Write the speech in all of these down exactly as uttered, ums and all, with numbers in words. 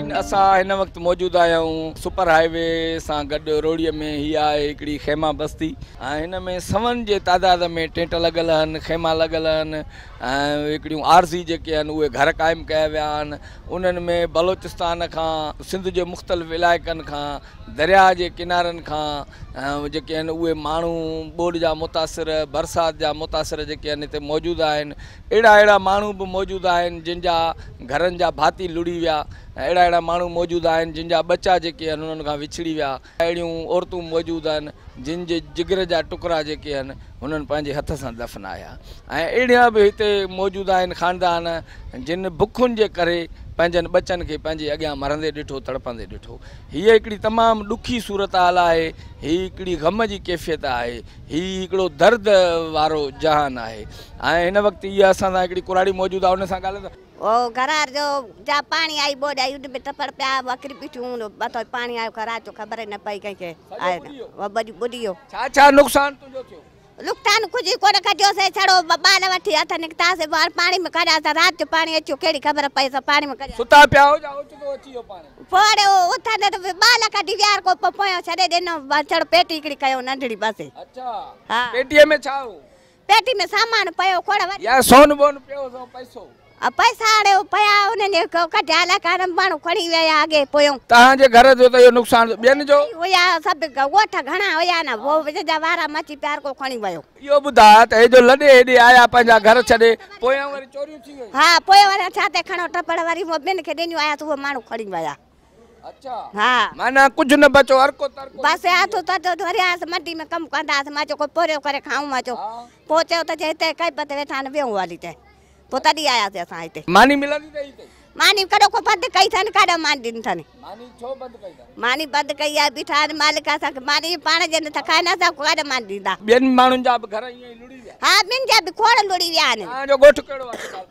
असां हिन वक़्तु मौजूदु आहियूं सुपर हाईवे सां गॾु रोड़ीअ में। हीअ आहे हिकिड़ी खेमा बस्ती ऐं हिन में सवनि जे तइदाद में टेंट लॻल आहिनि, खेमा लॻल आहिनि ऐं हिकिड़ियूं आरज़ी जेके आहिनि उहे घर क़ाइमु कया विया आहिनि। उन्हनि में बलोचिस्तान खां सिंध जे मुख़्तलिफ़ इलाइक़नि खां दरिया जे किनारनि खां जेके आहिनि उहे माण्हू ॿोॾ जा मुतासिर, बरसाति जा मुतासिर जेके आहिनि हिते मौजूदु आहिनि। अहिड़ा अहिड़ा माण्हू बि मौजूदु आहिनि जिन जा घरनि जा भाती लुड़ी विया, अहिड़ा अहिड़ा माण्हू मौजूदु आहिनि जिन जा बच्चा जेके आहिनि उन्हनि खां विछड़ी विया। अहिड़ियूं औरतूं मौजूदु आहिनि जिन जे जिगर जा टुकड़ा जेके आहिनि हुननि पंहिंजे हथ सां दफ़नाया। ऐं अहिड़ा बि हिते मौजूदु आहिनि ख़ानदान जिन बुखुनि जे करे पंहिंजनि बचनि खे पंहिंजे अॻियां मरंदे ॾिठो, तड़पंदे ॾिठो। हीअ हिकिड़ी तमामु ॾुखी सूरत हाल आहे, हीअ हिकिड़ी ग़म जी कैफ़ियत आहे, हीअ हिकिड़ो दर्द वारो जहान आहे। ऐं हिन वक़्तु इहा असां सां हिकिड़ी कुराड़ी मौजूदु आहे, उन सां ॻाल्हाईंदा। ओ घरार जो जा पानी आई बोड़ा युद्ध में टपड़ पिया बकरी पिठूं बतो पानी आयो घरार जो ख़बर न पई कंहिंखे आए वो बड़ी बुढ़ियो छा छा नुक़सान तुंहिंजो थियो? नुक़सान कुछ कोन कटियो से छड़ो बाल वठी हथ निकता से बाहर पानी में कढा था। रात जो पानी अचो केड़ी खबर पई से पानी में कढा सुता पिया हो जा ओचो अची यो पानी पोड़े उठा तो बाल कढी यार को पपोयो छड़े देनो छड़ पेटी इकड़ी कयो नंढड़ी पासे। अच्छा हां पेटी में छा हो? पेटी में सामान पयो खोड़ या सोन बोन पियो सो पैसो आ पैसा आड़े पया उन्हें कढाला कारण माण्हू खणी विया आगे पोयो। तहां जे घर जो त यो नुक़सान बेन जो होया सब गोठ घणा होया ना वो जा वारा मची प्यार को खणी वयो। यो बुधा त हे जो लडे हेडे आया पंजा घर छडे पोया वरी चोरियूं थी गई। हां पोया वारा छाते खणो टपड़ वारी वो बेन के देनियो आया तो वो माण्हू खणी वया। अच्छा हां माना कुछ न बचो हर को तरको बस आ तो तो धरिया से मट्टी में कम कंदा से माचो को पोरियो करे खाऊं माचो पहुंचो त जेते कई पते वेठा न वेऊ वाली ते पोतडी आया से असा इते मानी मिलंदी त इते मानी कड़ो को बंद कई थन काडा मान दिन थन मानी छो बंद कई था? मानी बंद कई आ बिठा मालिक सा मानी पाण जे न खाए ना सा काडा मान दींदा। बेन मानुन जा घर ई लुड़ी गया। हां बिन जा भी खोड़ लुड़ी विया ने। हां जो गोठ केड़ो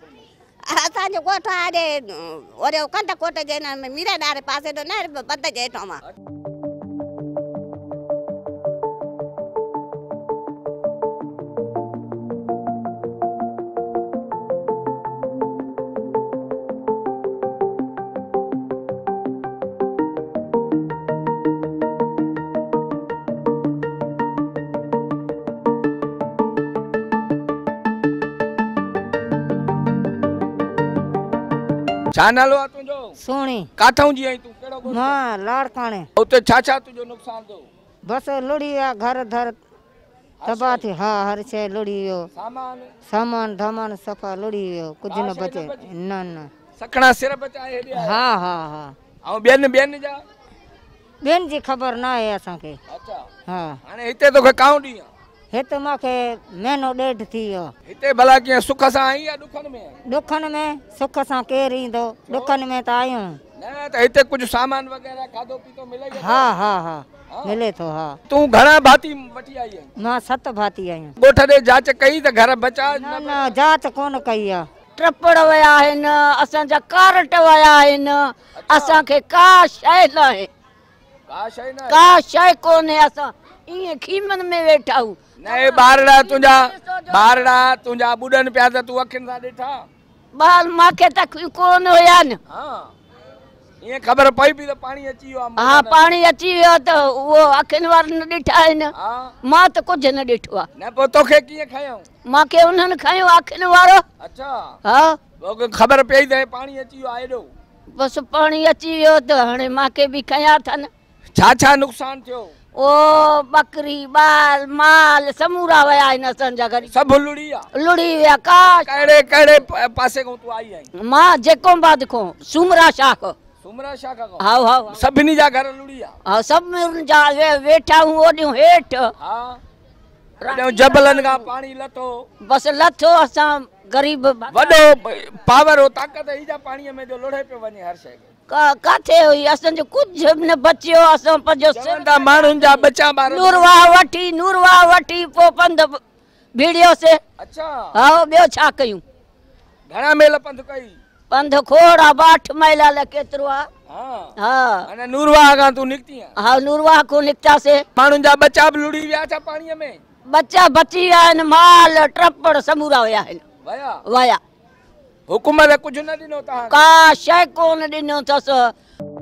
आहे? असा जो गोठ आरे ओरे कंद कोट जे न मीरा दारे पासे तो न बंद जे ठोमा। छा नालो आ तुंजो? सोनी। काथां जी आई तू केड़ो गोठ? हां लाड़काने। उते छा छा तुंजो नुक़सान थियो? बस लुड़ी आ घर धर तबाह थी। हां हर शे लुड़ी वियो। सामान सामान धामान सफा लुड़ी वियो कुछ न बचे न न सकणा सिर बचाए हेडे। हां हां हां औ बेन बेन जा बेन जी खबर ना है असा के। अच्छा हां हाने हिते तो काउ दी हित माके महीनो डेढ़ थी वियो। हिते भला के सुख सां आई या दुखन में? दुखन में सुख सां केर ईंदो दुखन में त आयूं न त हिते कुछ सामान वगैरह खादो पीतो मिले? हां हां हां मिले तो। हां तू घणा भाती वठी आई है? मां सत भाती आयूं। गोठ दे जांच कई त घर बचा? न न जांच कोन कई आ। ट्रपड़ वया आहिन असा जा कारट वया आहिन असा के का शय न है का शय न का शय कोने असा ई खीमन में वेठा हूं। नहीं बारड़ा तुंजा बारड़ा तुंजा बुडन प्या त तू अखिन सा देखा बाल माके तक कोन होया न। हां ये खबर पई भी त पानी अची यो। हां पानी अची वियो त वो अखिन वार न दिठा है न। हां मां त कुछ न दिठवा न पो तोखे किए खायो? माके उन्हन खायो अखिन वारो। अच्छा हां वो खबर पई त पानी अची यो आएडो बस पानी अची वियो त हणे माके भी खाया था न। छा छा नुकसान थियो? ओ बकरी बाल माल समूरा वया इन असन जा घर सब लुड़ी आ लुड़ी विया का केड़े केड़े पासे को तू आई आई? मां जेको बाद को सुमरा शाख सुमरा शाख को। हां हां सभनी जा घर लुड़ी आ। हां सब में जा वे वेठा हूं ओडियो हेठ। हां ओडियो जबलन का पानी लथो बस लथो असा गरीब वडो पावर हो ताकत ही जा पानी में जो लोड़े पे वने हर शय का काथे हुई असन जो कुछ न बचियो असा पजो सिंदा मानुन जा बच्चा बार नूरवा वठी नूरवा वठी पो पंध भिड़ियो से। अच्छा हां बेओ छा कयूं? घणा मेल पंध कई? पंध खोड़ा बाट मैला ल केतरो आ। हां हां अने नूरवा का तू निकती है? हां नूरवा को निकता से मानुन जा बच्चा लुड़ी विया था पानी में? बच्चा बची विया आहिनि माल ट्रपड़ समूरा विया आहिनि वया वया हुकुमत कुछ न दिनो ता का शय कोन दिनो अथसि।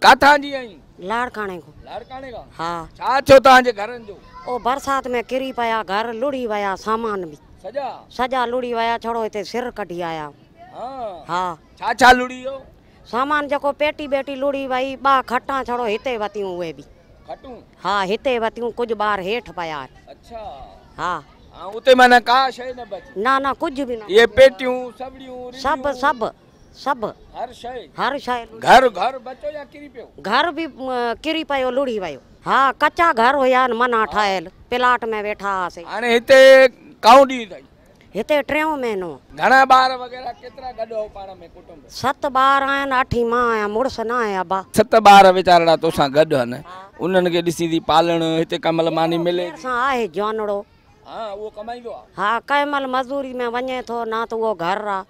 काथां जी आई? लाड़काणे को। लाड़काणे का? हाँ। छा थियो तव्हांजे घरनि जो? ओ बरसात में किरी पया, घर लुड़ी वया, सामान भी सजा सजा लुड़ी वया, छोड़ो हिते सिर कढी आया। हाँ हाँ। छा छा लुड़ी हो? सामान जको पेटी बेटी लुड़ी वई, बा खटा छोड़ो हिते वतियूं उहे भी। खटूं? हाँ हिते वतियूं, कुछ बार हेठ पया। अच्छा। हाँ। हाँ उते माना का शय न बची? ना ना कुछ भी ना। ये पेटियूं सबड़ियूं सब सब सब हर शय? हर शय। घर घर बचो या किरी पियो? घर भी अ, किरी पयो, लुड़ी वयो। हाँ कच्चा घर हुया मना ठायल, प्लाट में वेठा हासे। हाणे हिते काऊं ॾींहुं अथई? हिते टियों महीनो। घणा ॿार वग़ैरह केतिरा गॾु हो पाण में कुटुंब? सत ॿार आहिनि, अठी मां आहियां, मुड़ुस न आहे अबा। सत ॿार वीचारा तोसां गॾु आहिनि, उन्हनि खे ॾिसी थी पालण, हिते कमल मानी मिले थी? असां आहे जानड़ो। हाँ उहो कमाईंदो आहे? हाँ कंहिं महिल मज़दूरी में वञे थो, न त उहो घर आहे।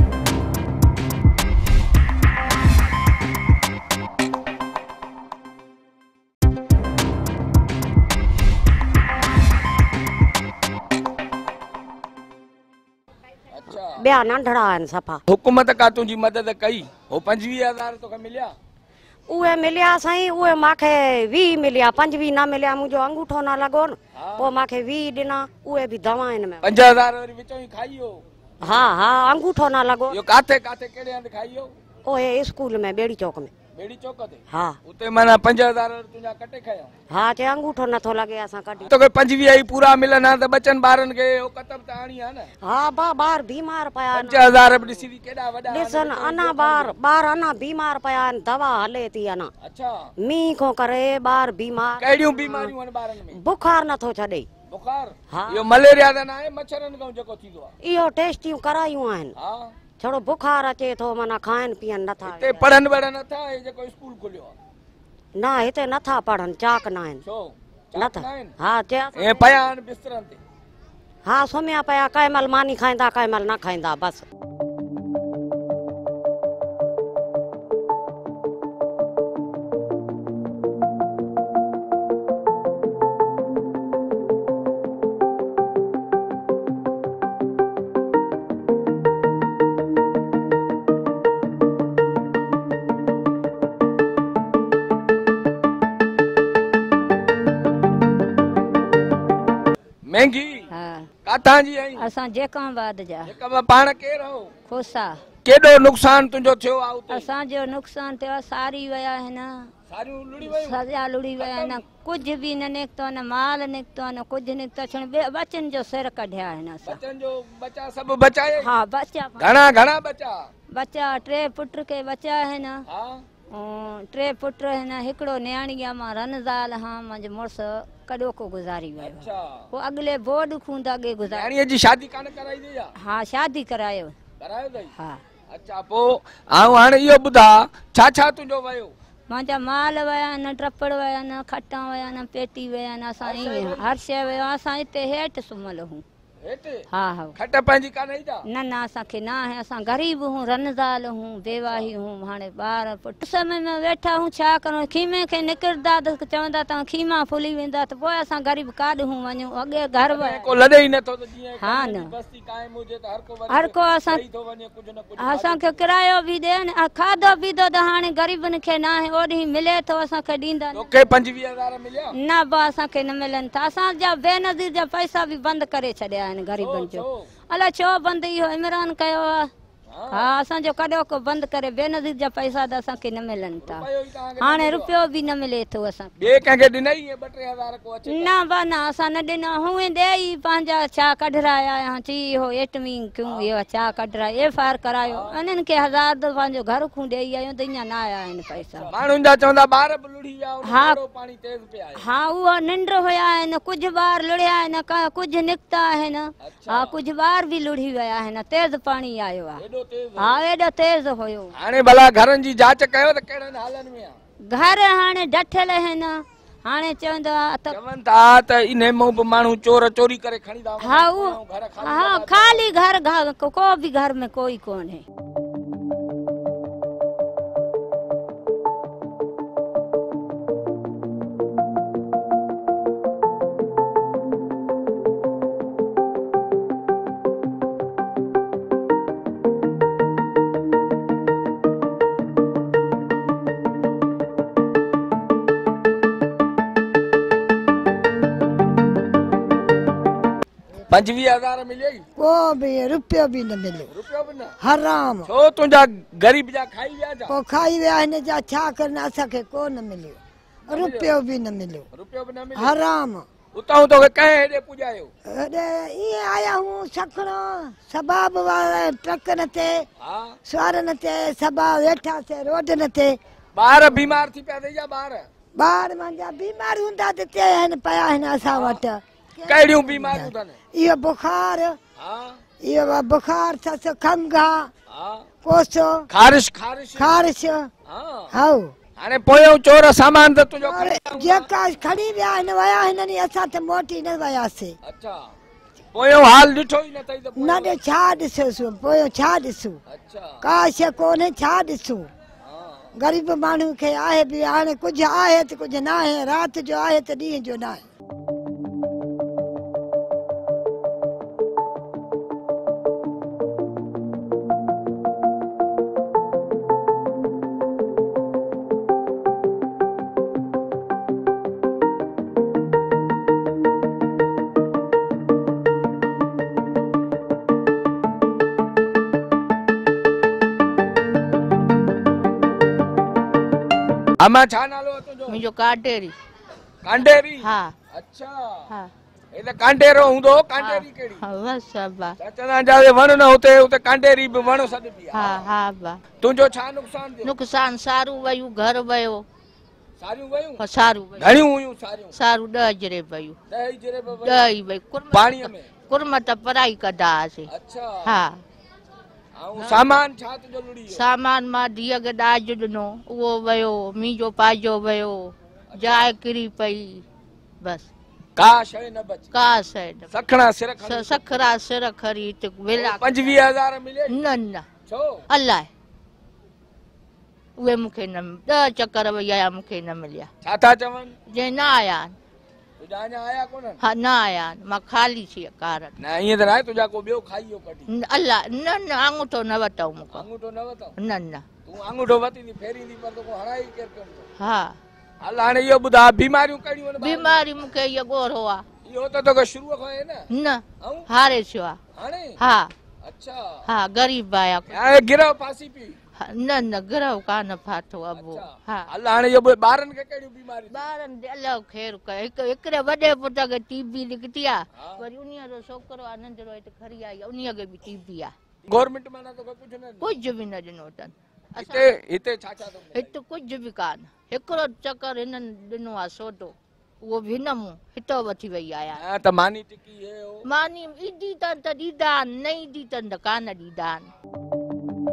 ॿिया नंढड़ा आहिनि सफ़ा। हुकूमत का तुंहिंजी मदद कई? हो पंजवीह हज़ार तोखे मिलिया? उहे मिलिया साईं, उहे मूंखे वीह मिलिया, पंजवीह न मिलिया, मुंहिंजो अंगूठो न लॻो न, पोइ मूंखे वीह ॾिना, उहे बि दवाउनि में। पंज हज़ार वरी विचों ई खाई हो? हा हा अंगूठो न लॻो। इहो काथे काथे कहिड़े हंधि खाई हो? ओए स्कूल में ॿेड़ी चौक में। ॿेड़ी चौक ते? हा। उते माना पंज हज़ार तुंहिंजा कटे खया? हा चए अंगूठो नथो लॻे असां कढी। तोखे पंजवीह ई पूरा मिलनि हा त बचनि ॿारनि खे हो कतब त आणी आहे न? हा बा ॿार बीमार पिया पंज हज़ार बि ॾिसी थी केॾा वॾा ॾिसनि, अञा ॿार ॿार अञा बीमार पिया आहिनि, दवा हले थी अञा। अच्छा। मींहं खां करे ॿार बीमार। कहिड़ियूं बीमारियूं आहिनि ॿारनि में? बुखार नथो छॾे। बुखार? हा। इहो मलेरिया त न आहे, मच्छरनि खां जेको थींदो आहे? इहो टेस्टियूं करायूं आहिनि। हा। छोड़ो बुखार अचे थो, माना खाइनि पीअनि नथा। हिते पढ़नि वढ़नि नथा? हे जेको स्कूल खुलियो आहे? न हिते नथा पढ़नि, चाक न आहिनि। छो? नथा। हा चए ऐं पिया आहिनि बिस्तरनि ते? हा सुम्हिया पिया, कंहिं महिल मानी खाईंदा, कंहिं महिल न खाईंदा बसि। महंगी? हाँ। काथां जी आई? असां जेकाबाद जा। जेका पाण केरु हो? खोसा। केॾो नुक़सान तुंहिंजो थियो आहे उते? असांजो नुक़सान थियो आहे, सारी विया आहिनि, सारियूं लुड़ी वयूं? सॼा लुड़ी विया आहिनि, कुझु बि न निकितो आहे, न माल निकितो आहे, न कुझु निकितो आहे, ॿिए बचनि जो सिर कढिया आहिनि असां। बचनि जो बचा सभु बचाए? हा बचा। घणा घणा बचा? बचा टे पुट खे बचा आहिनि। हा। ऐं टे पुट आहिनि, हिकिड़ो न्याणीअ मां रनज़ाल हा, मुंहिंजो मुड़ुसु कॾो को गुज़ारी वियो। अच्छा। पोइ अॻिले बोर्ड खूंद अॻे गुज़ारी। न्याणीअ जी शादी कान कराई अथई छा? हा शादी करायो। करायो अथई? हा। अच्छा पोइ ऐं हाणे इहो ॿुधा, छा छा तुंहिंजो वियो? मुंहिंजा माल विया आहिनि, ट्रपड़ विया आहिनि, खटा विया आहिनि, पेटी विया आहिनि, असां ईअं हर शइ वियो आहे। असां हिते हेठि सुम्हियल हूं। हेठि? हा हा। खट पंहिंजी कान ई छा? न न असांखे न आहे, असां ग़रीब हूं, रनज़ाल हूं, बेवाही हूं। हाणे ॿार पुट समय में वेठा हूं, छा करूं? खीमे खे निकिरंदा त चवंदा तव्हां खीमा फुली वेंदा, त पोइ असां ग़रीब काॾ हूं वञूं? अॻे घर को लॾे ई नथो त जीअं हा न बस्ती क़ाइम हुजे त हर को हर को असां असांखे किरायो बि ॾियनि, खाधो पीतो त हाणे ग़रीबनि खे न आहे, ओॾी मिले थो असांखे ॾींदा। तोखे पंजवीह हज़ार मिलिया? न बा असांखे न मिलनि था, असांजा बेनज़ीर जा पैसा बि बंदि करे छॾिया आहिनि ग़रीबनि जो। अलाए छो बंदि? इहो इमरान कयो आहे। हा असांजो कॾो को बंदि करे, बेनज़ीर जा पैसा त असांखे न मिलनि था। हाणे रुपयो बि न मिले थो असांखे। ॿिए कंहिंखे ॾिनई ॿ टे हज़ार को अचे? न बा न असां न ॾिनो, हूअं ॾेई पंहिंजा छा कढराया आहियां, चई हो एटमी क्यों इहो छा कढरायो, एफ आर करायो, उन्हनि खे हज़ार त पंहिंजो घर खूं ॾेई आहियूं त ईअं न आया आहिनि पैसा। माण्हुनि जा चवंदा ॿार बि लुड़ी विया, हा पाणी तेज़ पिया आहे। हा उहो निंड हुया आहिनि, कुझु ॿार लुड़िया आहिनि, कुझु निकिता आहिनि। हा कुझु ॿार बि लुड़ी विया आहिनि, तेज़ पाणी आयो आहे। हा एॾो तेज़ हुयो। हाणे भला घरनि जी जांच कयो त कहिड़नि हालनि में आहे? घर हाणे ढठियल आहिनि। हाणे चवंदा त चवनि था त इन मां बि माण्हू चोर चोरी करे खणी था वञनि। हा उहो हा ख़ाली घर, को बि घर में कोई कोन्हे। पंजवीह हज़ार मिले को भी रुपयो भी न मिले रुपयो भी न हराम छो तुंहिंजा गरीब जा खाई विया जा पोइ खाई विया हिन जा छा करना असांखे को न मिलियो रुपयो भी न मिलियो रुपयो भी न मिलियो हराम उतां तोखे कंहिं हेॾे पुॼायो अरे ईअं आया हूं सखणो सबाब वारा ट्रकनि ते हा स्वारनि ते सभा वेठासीं रोडनि ते ॿार बीमार थी पिया थी जा ॿार ॿार मुंहिंजा बीमार हूंदा त ते आहिनि पिया आहिनि असां वटि कहिड़ियूं बीमारियूं अथनि इहो बुखार हा इहो बुखार अथसि खंघि हा कोसो ख़ारिश ख़ारिश ख़ारिश हा हाउ हाणे पोयों चोर सामान त तुंहिंजो और खणी विया जेका खणी विया आहिनि विया आहिनि असां त मोटी न वियासीं अच्छा पोयों हाल ॾिठो ई न अथई त न ॾे छा ॾिसोसि पोइ छा ॾिसूं अच्छा का शइ कोन्हे छा ॾिसूं ग़रीब माण्हू खे आहे बि हाणे कुझु आहे त कुझु न आहे राति जो आहे त ॾींहं जो न आहे अमा छा नालो आहे तुंहिंजो मुंहिंजो काटेरी कांडेरी हा अच्छा हा हे त कांडेरो हूंदो कांडेरी कहिड़ी हा बस बा चवंदा जावे वण न हुते हुते कांडेरी बि वण सॾबी हा आहे हा बा तुंहिंजो छा नुक़सान थियो नुक़सान सारू वयूं घर वयो सारियूं वयूं हा, सारू वयूं घणियूं हुयूं सारियूं सारू ॾह जरे वयूं ॾह ई जरे बि वयूं। ॾह ई वई कुर्म पाणीअ में कुर्म त पराई कढासीं अच्छा हा ऐं सामान छा तुंहिंजो लुड़ी वियो सामान मां धीअ खे ॾाज ॾिनो उहो वयो मींहं जो पाइजो वयो जाइ किरी पई बस का शइ न बची का शइ न सखणा सिर स- खणी सखरा सिर खरी हिते वेला पंजवीह हज़ार मिले न न छो अलाए उहे मूंखे न ॾह चकर वई आया मूंखे न मिलिया छा था चवनि जे न आया आहिनि तुंहिंजा अञा आया कोन्हनि हा न आया आहिनि मां ख़ाली थी कार न ईअं त न आहे तुंहिंजा को ॿियो खाई वियो कढी अलाह न न आङूठो न वठऊं मूंखां अंगूठो न वरितो न न तूं अंगूठो वरिती फेरींदी पर तोखे हणाई केरु कंदो हा हल हाणे इहो ॿुधा बीमारियूं कहिड़ियूं आहिनि ॿारनि बीमारी मूंखे इहो ॻोड़ो आहे में? इहो त तोखे शुरूअ खां आहे न न ऐं हारे थियो आहे हाणे हा अच्छा हा ग़रीब आया हाणे गिरह फासी पई न न गिरह कान फाथो अबो हा हल हाणे इहो ॿ- ॿारनि खे कहिड़ियूं बीमारियूं ॿारनि अलाह ख़ैर कयो हिकु हिकिड़े वॾे पुट खे टीबी निकिती आहे हा। वरी उन्हीअ जो छोकिरो आहे नंढड़ो हिते खणी आई आहे उन्हीअ खे बि टीबी आहे गवर्नमेंट माना तोखे कुझु न ॾिनो? कुझु बि न ॾिनो अथनि हिते हिते छा छा थो मिले? हिते कुझु बि कान हिकिड़ो चकर हिननि ॾिनो आहे सोडो उहो बि हिन मूं हितो वठी वई आहियां हा त मानी टिकी हे हो मानी ईंदी अथनि त ॾींदा आहिनि न ईंदी अथनि त कान ॾींदा आहिनि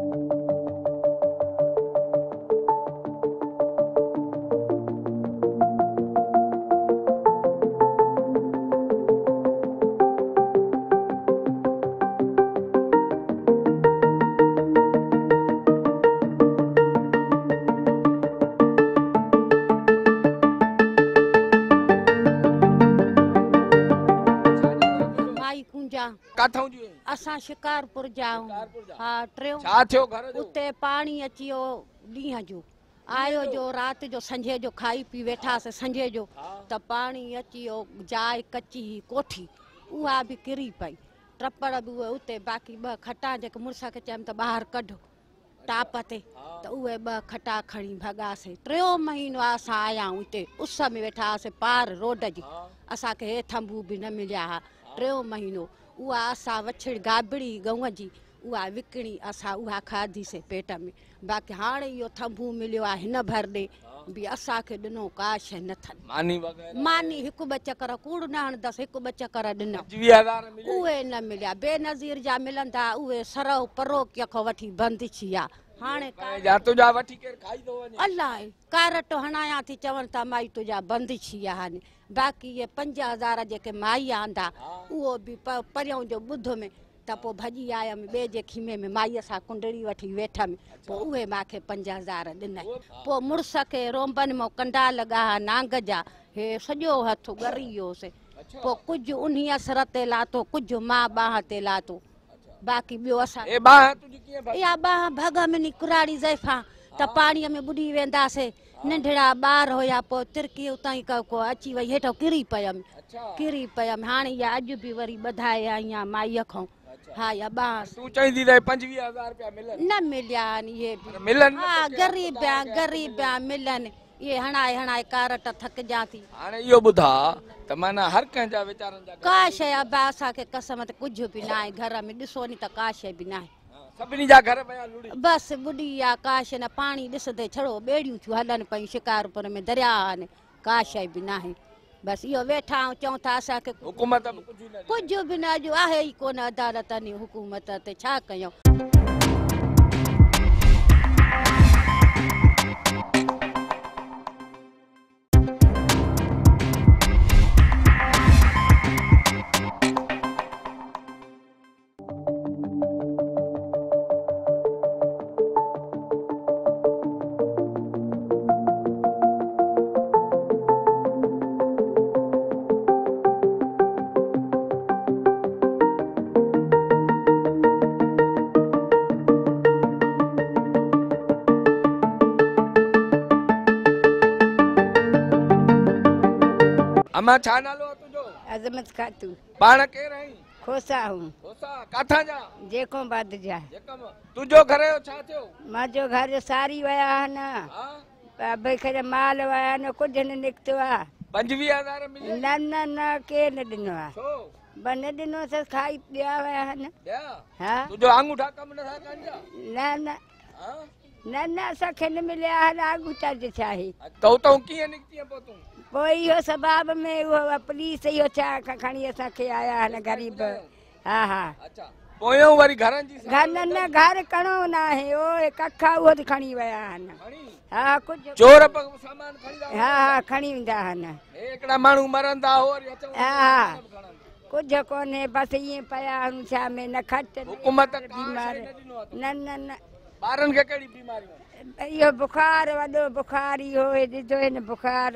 माई कुंजा काथां जी असां शिकारपुर जा आहियूं। शिकारपुर जा। हा टियों छा थियो घर जो उते पाणी अची वियो ॾींहं जो आयो जो राति जो संझे जो खाई पी वेठासीं संझे जो त पाणी अची वियो जाइ कची हुई कोठी उहा बि किरी पई टपड़ बि उहे उते बाक़ी ॿ खटा जेके मुड़ुस खे चयमि त ॿाहिरि कढो टाप ते त उहे ॿ खटा खणी भॻासीं टियों महीनो असां आया आहियूं हिते उस में वेठा हुआसीं पार रोड जी असांखे हे थंबू बि न मिलिया हुआ टियों महीनो उहा असां वछड़ी गाबड़ी गऊं जी उहा विकिणी असां उहा खाधीसीं पेट में बाक़ी हाणे इहो थंबू मिलियो आहे हिन भर ॾे बि असांखे ॾिनो का शइ न अथनि मानी वग़ैरह मानी हिकु ॿ चकर कूड़ न हणंदसि हिकु ॿ चकर ॾिनो पंजवीह हज़ार मिले उहे न मिलिया बेनज़ीर जा मिलंदा उहे सरव परोकीअ खां वठी बंदि थी विया हाणे का- जा तुंहिंजा वठी केरु खाई थो वञे अलाए कारट हणायां थी चवनि था माई तुंहिंजा बंदि थी विया आहिनि बाक़ी इहे पंज हज़ार जेके माई आंदा उहो बि प परियां जो ॿुध में त पोइ भॼी आयमि ॿिए जे खीमे में माईअ सां कुंडड़ी वठी वेठमि पोइ उहे मूंखे पंज हज़ार ॾिनई पोइ मुड़ुस खे रोंबनि मां कंडा लॻा नांग जा हे सॼो हथु ॻरी वियोसीं पोइ कुझु उन्हीअ सर ते लातो कुझु मां बाह ते लातो बाक़ी ॿियो असां ए बाह तुंहिंजी कीअं भाई इहा बाह भग में नी कुराड़ी ज़ैफ़ा त पाणीअ में ॿुॾी वेंदासीं। नंढड़ा ॿार हुया, पोइ तिरकी उतां ई को अची वई हेठो किरी पियमि किरी पियमि हाणे इहा अॼु बि वरी ॿधाए आई आहियां माईअ खां। हा या बांस तू चाहींदी त पंजवीह हज़ार रुपया मिलनि न मिलिया आहिनि इहे बि मिलनि हा ग़रीब आहियां ग़रीब आहियां मिलनि इहे हणाए हणाए कारट थकिजां थी। हाणे इहो ॿुधा त माना हर कंहिंजा वीचारनि जा का शइ आहे बा असांखे कसम त कुझु बि न आहे घर में ॾिसो नी त का शइ बि न आहे सभिनी जा घर पिया लुड़ी बसि ॿुॾी आहे का शइ न पाणी ॾिसंदे छड़ो ॿेड़ियूं थियूं हलनि पियूं शिकारपुर में दरिया आहिनि का शइ बि न आहे बसि इहो वेठा आहियूं चऊं था असांखे हुकूमत बि कुझु न कुझु बि न अॼु आहे ई कोन अदालत नी हुकूमत ते छा कयूं। अम्मा छा नालो आहे तुंहिंजो? अजमत खातू पाण केरु आहीं? खोसा हूँ खोसा काथां जा? जेको बाद जा जेकम तुंहिंजो घर जो छा थियो? मांजो घर जो सारी वया न हा भई खरे माल वया न कुझु न निकितो आहे पंजवीह हज़ार मिले न न न केर न ॾिनो आहे छो ब न ॾिनो त खाई ॿिया वया न ॿिया हा तुंहिंजो आंगूठा कम नथा कनि छा? न न हा न न असांखे न मिलिया हल आगूठा जो छा आहे त उतां कीअं निकिती पोइ तूं? पोइ इहो सबाब में उहो पुलिस इहो छा खणी असांखे आया आहिनि ग़रीब हा हा अच्छा पोयों वरी घरनि जी घर न न घर कणो न आहे ओ कखा उहो त खणी विया आहिनि हा कुझु चोर प- सामान खणींदा हा हा खणी वेंदा आहिनि हिकिड़ा माण्हू मरंदा हो वरी अचनि हा हा कुझु कोन्हे बसि ईअं पिया आहियूं छा में न खट हुकूमत का बीमार शइ न ॾिनो आहे न न न ॿारनि खे कहिड़ी बीमारियूं? इहो बुखार वॾो बुखार इहो ॾिठो हिन बुखार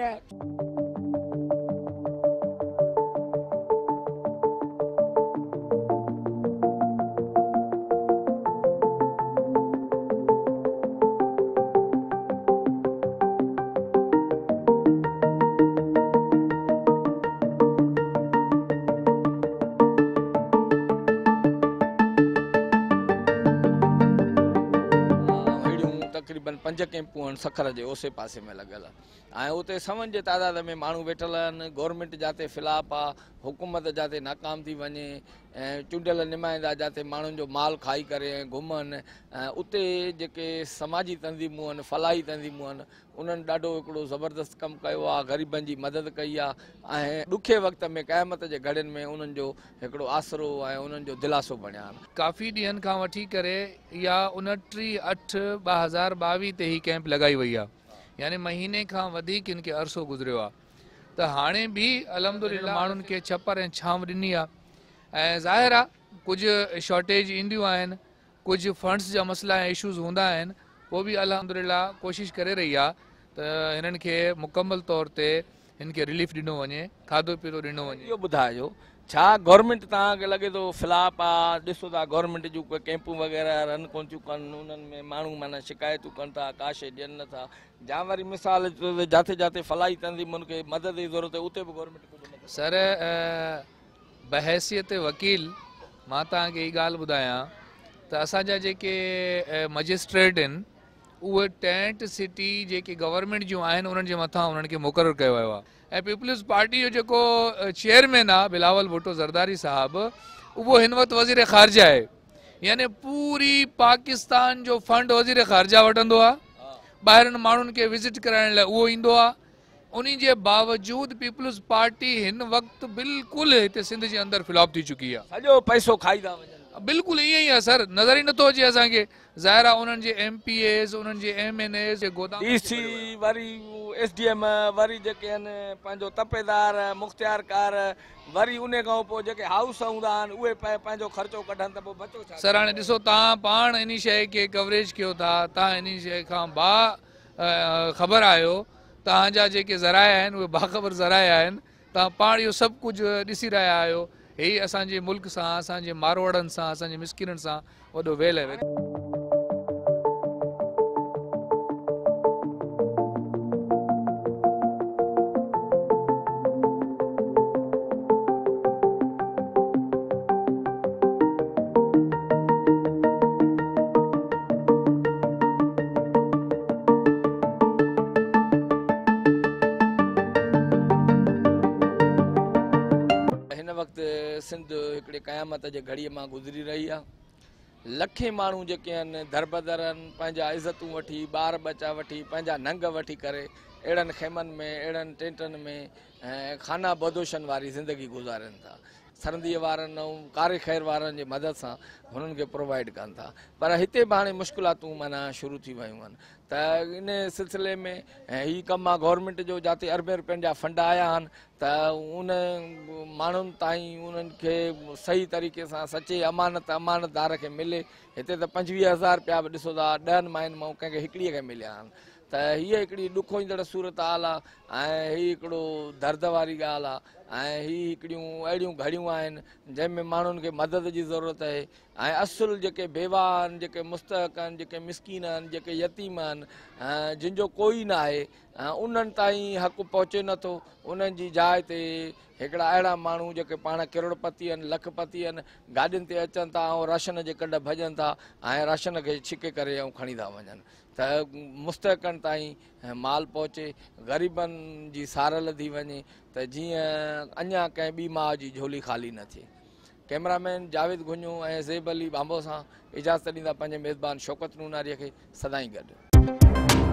तक़रीबन पंज कैंपूं आहिनि सखर जे ओसे पासे में लॻल ऐं उते सवन जे तादाद में माण्हू वेठल आहिनि गवर्नमेंट जाते ख़िलाफ़ आहे हुकूमत जाते नाकाम थी वञे ऐं चूंडियल नुमाइंदा जाते माण्हुनि जो माल खाई करे ऐं घुमनि ऐं उते जेके समाजी तंज़ीमूं आहिनि फलाही तंज़ीमूं आहिनि उन्हनि ॾाढो हिकिड़ो ज़बरदस्त कमु कयो आहे ग़रीबनि जी मदद कई आहे ऐं ॾुखे वक़्त में क़यामत जे घड़ियुनि में उन्हनि जो हिकिड़ो आसरो ऐं उन्हनि जो दिलासो बणिया आहिनि। काफ़ी ॾींहंनि खां वठी करे इहा उणटीह अठ ॿ हज़ार ॿावीह ते ही कैंप लॻाई वई आहे यानी महीने खां वधीक हिन खे अरसो गुज़रियो आहे त हाणे बि अलहमदुलिल्लाह माण्हुनि खे छपर ऐं छांव ॾिनी आहे ऐं ज़ाहिर आहे कुझु शॉर्टेज ईंदियूं आहिनि कुझु फंड्स जा मसइला ऐं इशूज़ हूंदा आहिनि पोइ बि अलहमदुलिल्लाह कोशिशि करे रही आहे त हिननि खे मुकमल तौर ते हिन खे रिलीफ ॾिनो वञे खाधो पीतो ॾिनो वञे। इहो ॿुधाइजो छा गवर्नमेंट तव्हांखे लॻे थो ख़िलाफ़ आहे? ॾिसो था गवर्नमेंट जूं कोई कैंपूं वग़ैरह रन कोन थियूं कनि उन्हनि में माण्हू माना शिकायतूं कनि था का शइ ॾियनि नथा या वरी मिसाल जाते जाते फलाही तंज़ीमुनि खे मदद जी ज़रूरत आहे उते बि गवर्नमेंट कुझु नथी सर बहैसियत वकील मां तव्हांखे हीअ ॻाल्हि ॿुधायां त असांजा जेके मजिस्ट्रेट आहिनि उहे टेंट सिटी जेके गवर्नमेंट जूं आहिनि उन्हनि जे मथां उन्हनि खे मुक़ररु कयो वियो आहे ऐं पीपल्स पार्टी जो जेको चेयरमैन आहे बिलावल भुट्टो ज़रदारी साहबु उहो हिन वक़्तु वज़ीर ख़ारजा आहे यानी पूरी पाकिस्तान जो फंड वज़ीर ख़ारजा वठंदो आहे ॿाहिरनि माण्हुनि खे विज़िट कराइण लाइ उहो ईंदो आहे उन जे बावजूद पीपल्स पार्टी हिन वक़्तु बिल्कुलु हिते सिंध जे अंदरि फ्लॉप थी चुकी आहे सॼो पैसो खाई था वञनि बिल्कुलु ईअं ई आहे सर नज़र ई नथो अचे असांखे ज़ाहिर आहे उन्हनि जे एम पी एस उन्हनि जे एम एन एस जे गोदाम डी सी वरी एस डी एम वरी जेके आहिनि पंहिंजो तपेदार मुख़्तियार कार वरी उन खां पोइ जेके हाउस हूंदा आहिनि उहे पंहिंजो ख़र्चो कढनि त पोइ बचो छा? सर हाणे ॾिसो तव्हां पाण इन शइ खे कवरेज कयो था तव्हां इन शइ खां बा ख़बर आहियो तव्हांजा जेके ज़राया आहिनि उहे बाख़बर ज़राया आहिनि तव्हां पाण इहो सभु कुझु ॾिसी रहिया आहियो ही असांजे मुल्क सां असांजे मारवाड़नि सां असांजे मिसकिननि सां वॾो वेल आहे। वक़्तु सिंध हिकिड़े क़यामत जे घड़ीअ मां गुज़री रही आहे। लखे माण्हू जेके आहिनि दरबदर आहिनि, पंहिंजा इज़तूं वठी, ॿार बचा वठी, पंहिंजा नंग वठी करे अहिड़नि खेमनि में, अहिड़नि टेंटनि में ऐं खाना बदोशन वारी ज़िंदगी गुज़ारनि था। सरंदीअ वारनि ऐं कारे ख़ैर वारनि जे मदद सां हुननि खे प्रोवाइड कनि था। पर हिते बि हाणे मुश्किलातूं माना शुरू थी वियूं आहिनि। त इन सिलसिले में ऐं हीउ कमु आहे गवर्नमेंट जो, जिते अरबे रुपयनि जा फंड आया आहिनि त उन माण्हुनि ताईं उन्हनि खे सही तरीक़े सां सचे अमानत अमानतदार खे मिले। हिते त पंजवीह हज़ार रुपया बि ॾिसो था ॾहनि माइनि मां कंहिंखे हिकिड़ीअ खे मिलिया आहिनि। त हीअ हिकिड़ी ॾुखो ईंदड़ सूरत हाल आहे ऐं हीअ हिकिड़ो दर्द वारी ॻाल्हि आहे ऐं हीअ हिकिड़ियूं अहिड़ियूं घड़ियूं आहिनि जंहिंमें माण्हुनि खे मदद जी ज़रूरत आहे। ऐं असुल जेके बेवा आहिनि, जेके मुस्तहक आहिनि, जेके मिसकीन आहिनि, जेके यतीम आहिनि, जिन जो कोई न आहे, उन्हनि ताईं हक़ु पहुचे नथो। उन्हनि जी जाइ ते हिकिड़ा अहिड़ा माण्हू जेके पाण किरोड़पति आहिनि, लखपति आहिनि, गाॾियुनि ते अचनि था ऐं राशन जे कॾ भॼनि था ऐं राशन खे छिके करे ऐं खणी था वञनि। त मुस्तहकनि ताईं माल पहुचे, ग़रीबनि जी सारल थी वञे, त जीअं अञा कंहिं ॿी माउ जी झोली ख़ाली न थिए। कैमरामैन जावेद गुंजू ऐं ज़ेब अली बांबो सां इजाज़त ॾींदा पंहिंजे मेज़बान शौकत नूनारीअ खे। सदाईं गॾु।